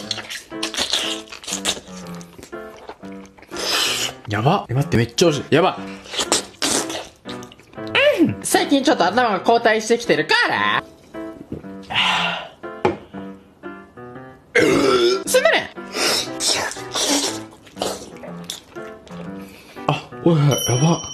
やば。待って、めっちゃ美味しい。やば。最近ちょっと頭が後退してきてるからすまね。あ、おい、やば。